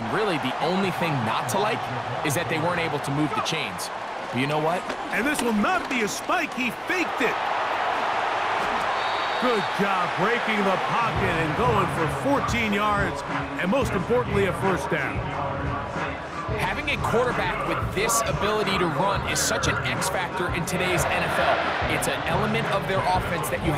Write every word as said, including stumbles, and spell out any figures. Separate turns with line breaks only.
really the only thing not to like is that they weren't able to move the chains. But you know what?
And this will not be a spike. He faked it. Good job breaking the pocket and going for fourteen yards, and most importantly, a first down.
Having a quarterback with this ability to run is such an X factor in today's N F L. It's an element of their offense that you